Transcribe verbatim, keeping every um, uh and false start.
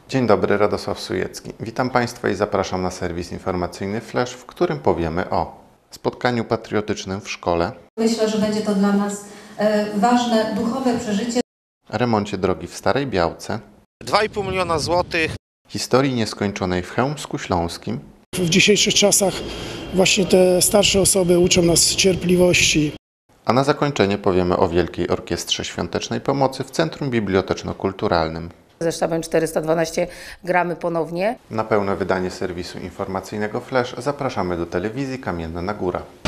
Dzień dobry, Radosław Sujecki. Witam Państwa i zapraszam na serwis informacyjny Flash, w którym powiemy o spotkaniu patriotycznym w szkole. Myślę, że będzie to dla nas ważne, duchowe przeżycie. Remoncie drogi w Starej Białce. dwa i pół miliona złotych. Historii nieskończonej w Chełmsku Śląskim. W dzisiejszych czasach właśnie te starsze osoby uczą nas cierpliwości. A na zakończenie powiemy o Wielkiej Orkiestrze Świątecznej Pomocy w Centrum Biblioteczno-Kulturalnym. Ze sztabem czterysta dwanaście gramy ponownie. Na pełne wydanie serwisu informacyjnego Flash zapraszamy do telewizji Kamienna Góra.